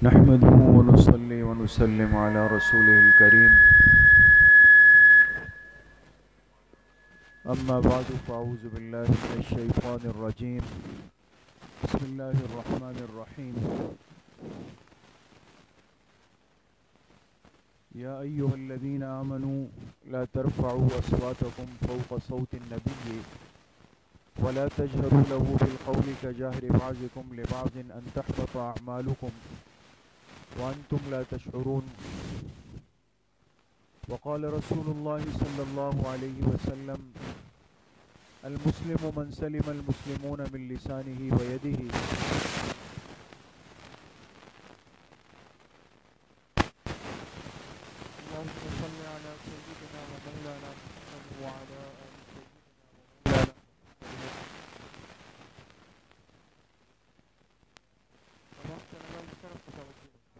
نحمده ونصلي ونسلم على رسوله الكريم أما بعد فأعوذ بالله من الشيطان الرجيم بسم الله الرحمن الرحيم يا أيها الذين آمنوا لا ترفعوا أصواتكم فوق صوت النبي ولا تجهروا له بالقول كجهر بعضكم لبعض أن تحبط أعمالكم وأنتم لا تشعرون وقال رسول الله صلى الله عليه وسلم المسلم من سلم المسلمون من لسانه ويده اللهم صل على سيدنا ومولانا محمد وعلى آل سيدنا ومولانا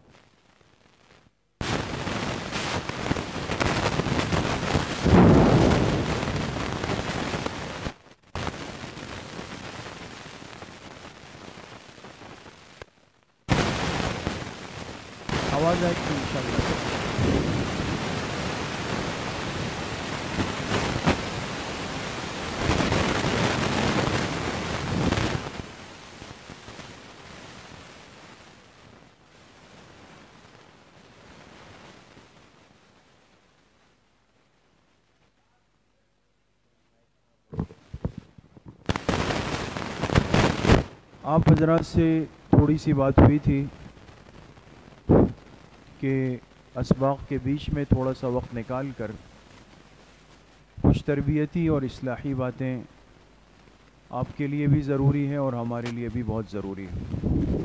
آواز آئے گی انشاءاللہ. آپ حضرات سے تھوڑی سی بات ہوئی تھی کہ اسباق کے بیچ میں تھوڑا سا وقت نکال کر کچھ تربیتی اور اصلاحی باتیں آپ کے لیے بھی ضروری ہیں اور ہمارے لیے بھی بہت ضروری ہے.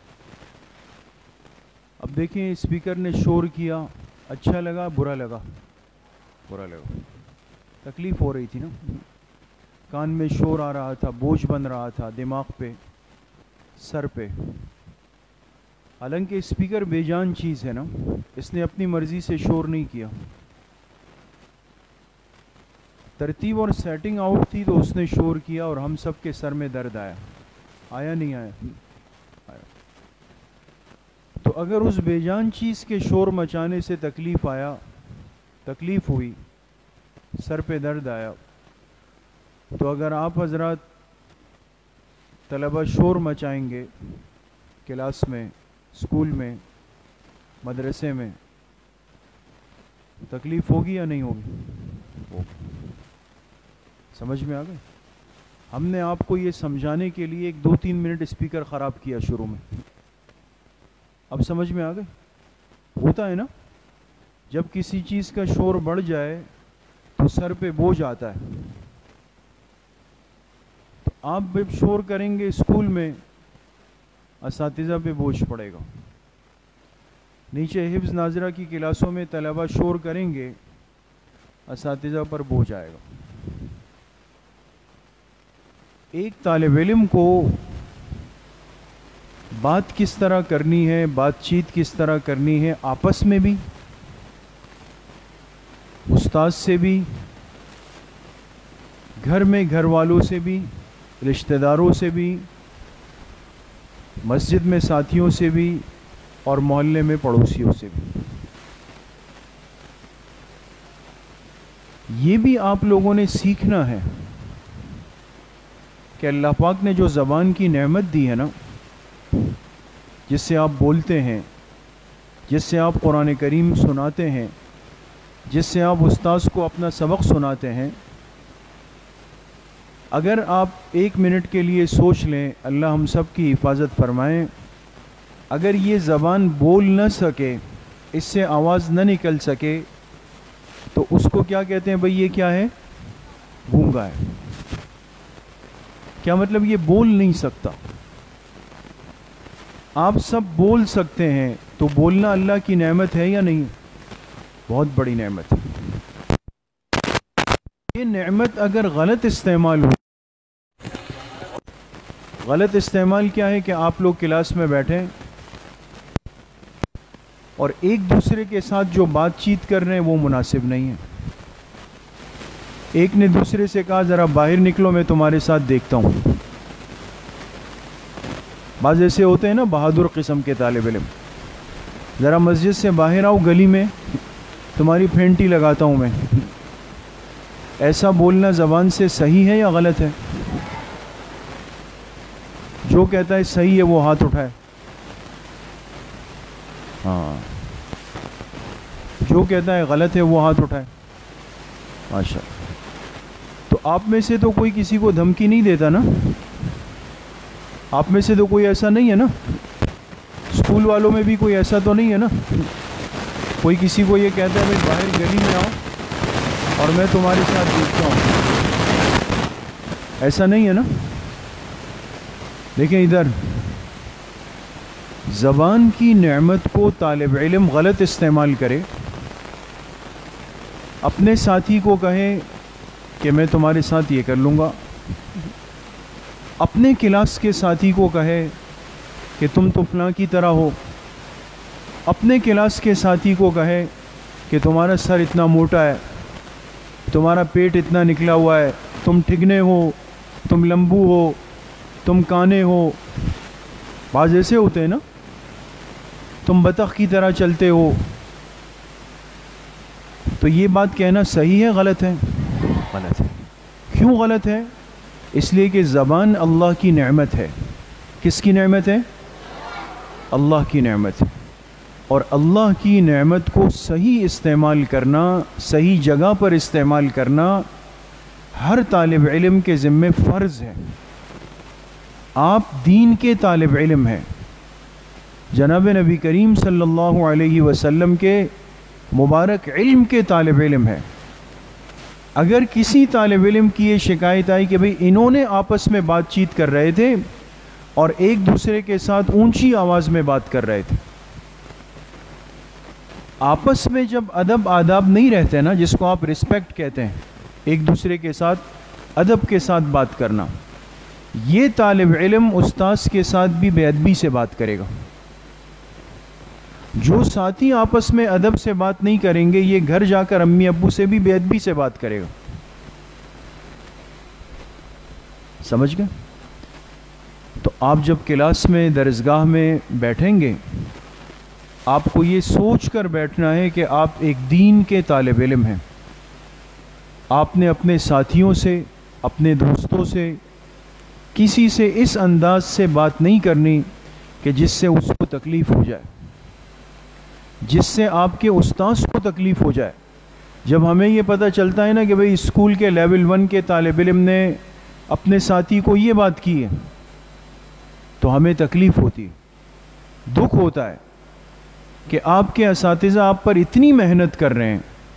اب دیکھیں اسپیکر نے شور کیا، اچھا لگا برا لگا؟ برا لگا. تکلیف ہو رہی تھی نا، کان میں شور آ رہا تھا، بوجھ بن رہا تھا دماغ پہ، سر پہ. حالانکہ اسپیکر بے جان چیز ہے نا، اس نے اپنی مرضی سے شور نہیں کیا. ترتیب اور سیٹنگ آؤٹ تھی تو اس نے شور کیا اور ہم سب کے سر میں درد آیا. آیا نہیں آیا؟ آیا. تو اگر اس بے جان چیز کے شور مچانے سے تکلیف ہوئی، سر پہ درد آیا، تو اگر آپ حضرات طلبہ شور مچائیں گے کلاس میں، اسکول میں، مدرسے میں، تکلیف ہوگی یا نہیں ہوگی؟ سمجھ میں آ گئے؟ ہم نے آپ کو یہ سمجھانے کے لیے 2-3 منٹ اسپیکر خراب کیا شروع میں. اب سمجھ میں آ گئے؟ ہوتا ہے نا، جب کسی چیز کا شور بڑھ جائے تو سر پہ بوجھ آتا ہے. تو آپ جب شور کریں گے اسکول میں، اساتذہ پہ بوجھ پڑے گا. نیچے حفظ ناظرہ کی کلاسوں میں طلبہ شور کریں گے، اساتذہ پر بوجھ آئے گا. ایک طالب علم کو بات کس طرح کرنی ہے، بات چیت کس طرح کرنی ہے، آپس میں بھی، استاد سے بھی، گھر میں گھر والوں سے بھی، رشتہ داروں سے بھی، مسجد میں ساتھیوں سے بھی، اور محلے میں پڑوسیوں سے بھی. یہ بھی آپ لوگوں نے سیکھنا ہے کہ اللہ پاک نے جو زبان کی نعمت دی ہے نا، جس سے آپ بولتے ہیں، جس سے آپ قرآن کریم سناتے ہیں، جس سے آپ استاذ کو اپنا سبق سناتے ہیں، اگر آپ 1 منٹ کے لیے سوچ لیں، اللہ ہم سب کی حفاظت فرمائیں، اگر یہ زبان بول نہ سکے، اس سے آواز نہ نکل سکے، تو اس کو کیا کہتے ہیں بھئی؟ یہ کیا ہے؟ گونگا ہے. کیا مطلب؟ یہ بول نہیں سکتا. آپ سب بول سکتے ہیں، تو بولنا اللہ کی نعمت ہے یا نہیں؟ بہت بڑی نعمت ہے. یہ نعمت اگر غلط استعمال ہو، غلط استعمال کیا ہے کہ آپ لوگ کلاس میں بیٹھیں اور ایک دوسرے کے ساتھ جو بات چیت کر رہے ہیں وہ مناسب نہیں ہے. ایک نے دوسرے سے کہا ذرا باہر نکلو، میں تمہارے ساتھ دیکھتا ہوں. بعض ایسے ہوتے ہیں نا بہادر قسم کے طالب علم، ذرا مسجد سے باہر آؤ گلی میں، تمہاری پھینٹی لگاتا ہوں میں. ایسا بولنا زبان سے صحیح ہے یا غلط ہے؟ جو کہتا ہے صحیح ہے وہ ہاتھ اٹھائے. ہاں، جو کہتا ہے غلط ہے وہ ہاتھ اٹھائے. ماشاء اللہ. تو آپ میں سے تو کوئی کسی کو دھمکی نہیں دیتا نا؟ آپ میں سے تو کوئی ایسا نہیں ہے نا؟ اسکول والوں میں بھی کوئی ایسا تو نہیں ہے نا کوئی کسی کو یہ کہتا ہے بھائی باہر گلی میں آؤ اور میں تمہارے ساتھ دیکھتا ہوں؟ ایسا نہیں ہے نا. دیکھیں ادھر، زبان کی نعمت کو طالب علم غلط استعمال کرے، اپنے ساتھی کو کہے کہ میں تمہارے ساتھ یہ کر لوں گا، اپنے کلاس کے ساتھی کو کہے کہ تم تو فلاں کی طرح ہو، اپنے کلاس کے ساتھی کو کہے کہ تمہارا سر اتنا موٹا ہے، تمہارا پیٹ اتنا نکلا ہوا ہے، تم ٹھگنے ہو، تم لمبو ہو، تم کانے ہو. بعض ایسے ہوتے ہیں نا، تم بطخ کی طرح چلتے ہو. تو یہ بات کہنا صحیح ہے غلط ہے؟ غلط ہے. کیوں غلط ہے؟ اس لیے کہ زبان اللہ کی نعمت ہے. کس کی نعمت ہے؟ اللہ کی نعمت ہے. اور اللہ کی نعمت کو صحیح استعمال کرنا، صحیح جگہ پر استعمال کرنا ہر طالب علم کے ذمہ فرض ہے. آپ دین کے طالب علم ہیں، جناب نبی کریم صلی اللہ علیہ وسلم کے مبارک علم کے طالب علم ہیں. اگر کسی طالب علم کی یہ شکایت آئی کہ بھئی انہوں نے آپس میں بات چیت کر رہے تھے اور ایک دوسرے کے ساتھ اونچی آواز میں بات کر رہے تھے، آپس میں جب ادب آداب نہیں رہتے نا، جس کو آپ رسپیکٹ کہتے ہیں، ایک دوسرے کے ساتھ ادب کے ساتھ بات کرنا، یہ طالب علم استاذ کے ساتھ بھی بے ادبی سے بات کرے گا. جو ساتھی آپس میں ادب سے بات نہیں کریں گے، یہ گھر جا کر امی ابو سے بھی بے ادبی سے بات کرے گا. سمجھ گئے؟ تو آپ جب کلاس میں، درسگاہ میں بیٹھیں گے، آپ کو یہ سوچ کر بیٹھنا ہے کہ آپ ایک دین کے طالب علم ہیں. آپ نے اپنے ساتھیوں سے، اپنے دوستوں سے، کسی سے اس انداز سے بات نہیں کرنی کہ جس سے اس کو تکلیف ہو جائے، جس سے آپ کے استاذ کو تکلیف ہو جائے. جب ہمیں یہ پتہ چلتا ہے نا کہ بھئی اسکول کے لیول 1 کے طالب علم نے اپنے ساتھی کو یہ بات کی ہے، تو ہمیں تکلیف ہوتی، دکھ ہوتا ہے کہ آپ کے اساتذہ آپ پر اتنی محنت کر رہے ہیں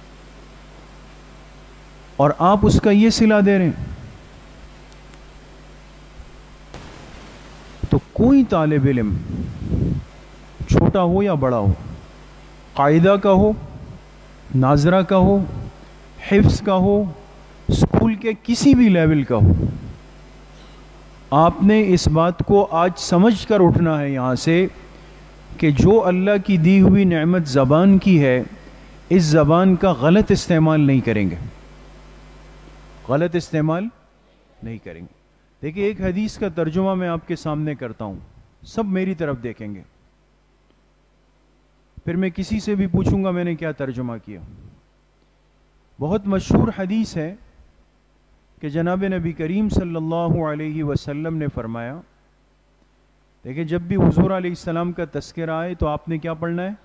اور آپ اس کا یہ صلہ دے رہے ہیں. تو کوئی طالب علم چھوٹا ہو یا بڑا ہو، قاعدہ کا ہو، ناظرہ کا ہو، حفظ کا ہو، اسکول کے کسی بھی لیول کا ہو، آپ نے اس بات کو آج سمجھ کر اٹھنا ہے یہاں سے کہ جو اللہ کی دی ہوئی نعمت زبان کی ہے، اس زبان کا غلط استعمال نہیں کریں گے، غلط استعمال نہیں کریں گے. دیکھیں ایک حدیث کا ترجمہ میں آپ کے سامنے کرتا ہوں، سب میری طرف دیکھیں گے، پھر میں کسی سے بھی پوچھوں گا میں نے کیا ترجمہ کیا. بہت مشہور حدیث ہے کہ جناب نبی کریم صلی اللہ علیہ وسلم نے فرمایا، دیکھیں جب بھی حضور علیہ السلام کا تذکرہ آئے تو آپ نے کیا پڑھنا ہے؟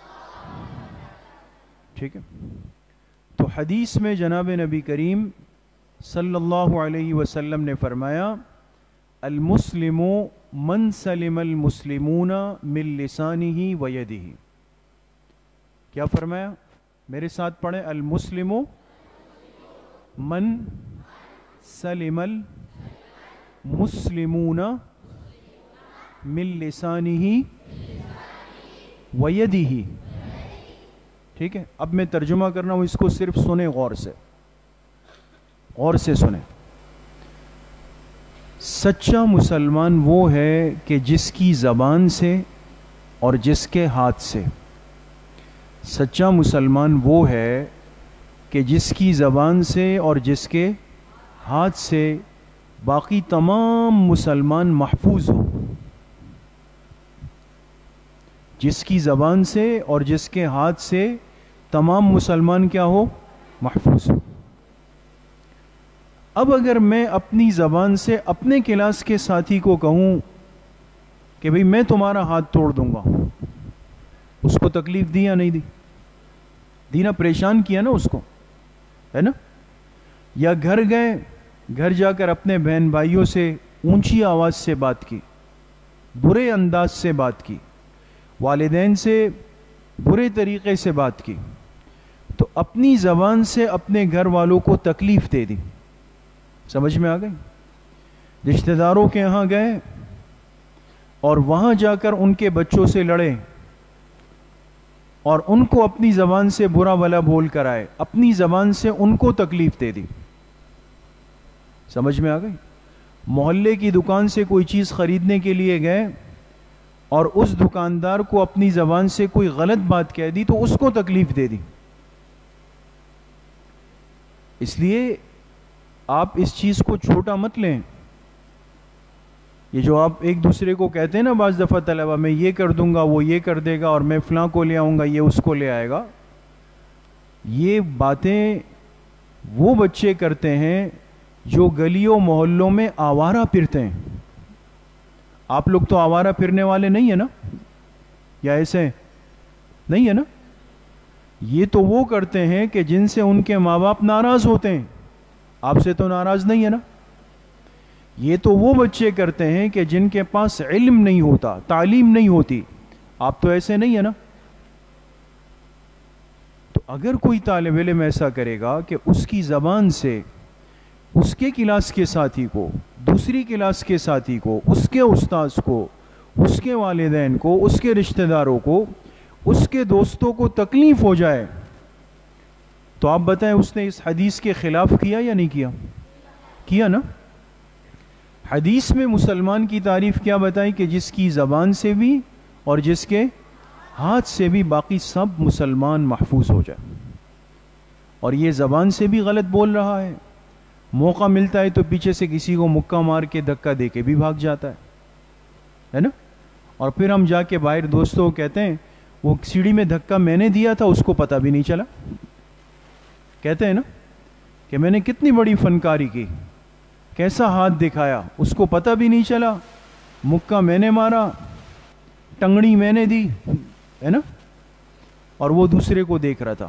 ٹھیک ہے. تو حدیث میں جناب نبی کریم صلی اللہ علیہ وسلم نے فرمایا، المسلم من سلم المسلمون من لسانہ و یدہ. کیا فرمایا؟ میرے ساتھ پڑھیں، المسلم من سلم المسلمون من لسانہ و یدہ. ٹھیک ہے. اب میں ترجمہ کرنا ہوں، اس کو صرف سنیں غور سے، غور سے سنیں. سچا مسلمان وہ ہے کہ جس کی زبان سے اور جس کے ہاتھ سے، سچا مسلمان وہ ہے کہ جس کی زبان سے اور جس کے ہاتھ سے باقی تمام مسلمان محفوظ ہوں. جس کی زبان سے اور جس کے ہاتھ سے تمام مسلمان کیا ہو؟ محفوظ ہو۔ اب اگر میں اپنی زبان سے اپنے کلاس کے ساتھی کو کہوں کہ بھئی میں تمہارا ہاتھ توڑ دوں گا، اس کو تکلیف دی یا نہیں دی؟ دی نا، پریشان کیا نا اس کو، ہے نا؟ یا گھر گئے، گھر جا کر اپنے بہن بھائیوں سے اونچی آواز سے بات کی، برے انداز سے بات کی، والدین سے برے طریقے سے بات کی، تو اپنی زبان سے اپنے گھر والوں کو تکلیف دے دی۔ سمجھ میں آ گئی؟ رشتہ داروں کے یہاں گئے اور وہاں جا کر ان کے بچوں سے لڑے اور ان کو اپنی زبان سے برا بھلا بول کر آئے، اپنی زبان سے ان کو تکلیف دے دی۔ سمجھ میں آ گئی؟ محلے کی دکان سے کوئی چیز خریدنے کے لیے گئے اور اس دکاندار کو اپنی زبان سے کوئی غلط بات کہہ دی تو اس کو تکلیف دے دی۔ اس لیے آپ اس چیز کو چھوٹا مت لیں۔ یہ جو آپ ایک دوسرے کو کہتے ہیں نا بعض دفعہ طلبہ، میں یہ کر دوں گا، وہ یہ کر دے گا، اور میں فلاں کو لے آؤں گا، یہ اس کو لے آئے گا، یہ باتیں وہ بچے کرتے ہیں جو گلیوں محلوں میں آوارہ پھرتے ہیں۔ آپ لوگ تو آوارہ پھرنے والے نہیں ہیں نا؟ یا ایسے نہیں ہے نا؟ یہ تو وہ کرتے ہیں کہ جن سے ان کے ماں باپ ناراض ہوتے ہیں، آپ سے تو ناراض نہیں ہے نا؟ یہ تو وہ بچے کرتے ہیں کہ جن کے پاس علم نہیں ہوتا، تعلیم نہیں ہوتی، آپ تو ایسے نہیں ہے نا؟ تو اگر کوئی طالب علم ایسا کرے گا کہ اس کی زبان سے اس کے کلاس کے ساتھی کو، دوسری کلاس کے ساتھی کو، اس کے استاذ کو، اس کے والدین کو، اس کے رشتہ داروں کو، اس کے دوستوں کو تکلیف ہو جائے، تو آپ بتائیں اس نے اس حدیث کے خلاف کیا یا نہیں کیا؟ کیا نا؟ حدیث میں مسلمان کی تعریف کیا بتائی کہ جس کی زبان سے بھی اور جس کے ہاتھ سے بھی باقی سب مسلمان محفوظ ہو جائے۔ اور یہ زبان سے بھی غلط بول رہا ہے، موقع ملتا ہے تو پیچھے سے کسی کو مکہ مار کے دھکا دے کے بھی بھاگ جاتا ہے نا؟ اور پھر ہم جا کے باہر دوستوں کو کہتے ہیں وہ سیڑھی میں دھکا میں نے دیا تھا، اس کو پتہ بھی نہیں چلا۔ کہتے ہیں نا کہ میں نے کتنی بڑی فنکاری کی، کیسا ہاتھ دکھایا، اس کو پتہ بھی نہیں چلا، مکہ میں نے مارا، ٹنگڑی میں نے دی، ہے نا؟ اور وہ دوسرے کو دیکھ رہا تھا۔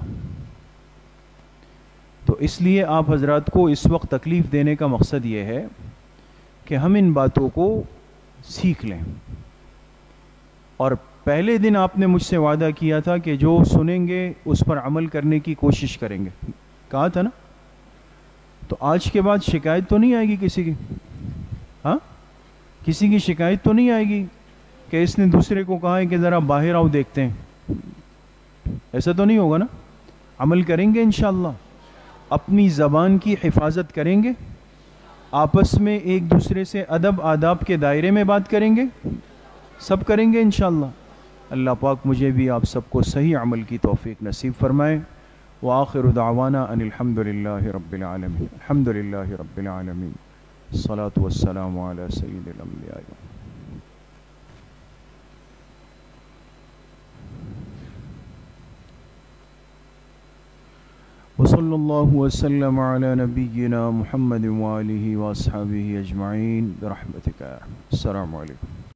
تو اس لیے آپ حضرات کو اس وقت تکلیف دینے کا مقصد یہ ہے کہ ہم ان باتوں کو سیکھ لیں۔ اور پہلے دن آپ نے مجھ سے وعدہ کیا تھا کہ جو سنیں گے اس پر عمل کرنے کی کوشش کریں گے، کہا تھا نا؟ تو آج کے بعد شکایت تو نہیں آئے گی کسی کی؟ ہاں، کسی کی شکایت تو نہیں آئے گی کہ اس نے دوسرے کو کہا ہے کہ ذرا باہر آؤ دیکھتے ہیں؟ ایسا تو نہیں ہوگا نا؟ عمل کریں گے انشاءاللہ، اپنی زبان کی حفاظت کریں گے، آپس میں ایک دوسرے سے ادب آداب کے دائرے میں بات کریں گے، سب کریں گے انشاءاللہ۔ اللہ پاک مجھے بھی آپ سب کو صحیح عمل کی توفیق نصیب فرمائے۔ وآخر دعوانا ان الحمد للہ رب العالمین، الحمد للہ رب العالمین، الصلاة والسلام علی سید الانبیاء۔ وصلی اللہ وسلم علی نبینا محمد وآلہ واصحابہ اجمعین برحمتک۔ السلام علیکم۔